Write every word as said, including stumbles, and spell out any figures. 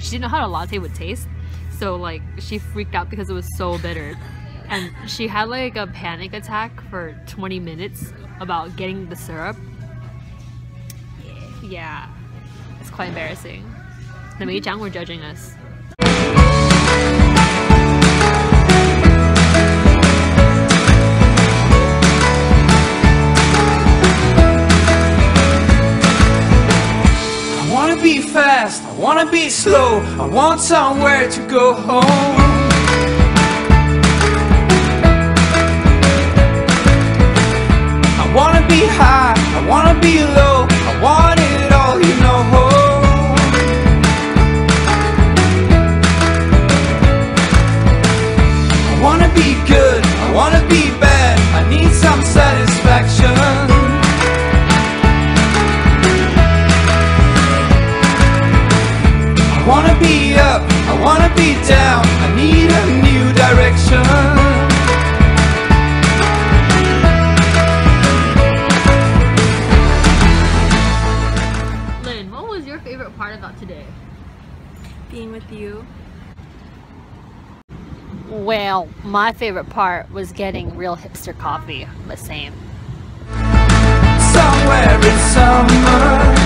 and she didn't know how a latte would taste, so like she freaked out because it was so bitter, and she had like a panic attack for twenty minutes about getting the syrup. Yeah, it's quite embarrassing. The Mei-Chang were judging us. I wanna be fast, I wanna be slow, I want somewhere to go home. I wanna be high, I wanna be low, I want it all, you know. I wanna be good, I wanna be bad, I need some satisfaction. I wanna be up, I wanna be down, I need a new direction. Lynn, what was your favorite part about today? Being with you. Well, my favorite part was getting real hipster coffee, but same. Somewhere in summer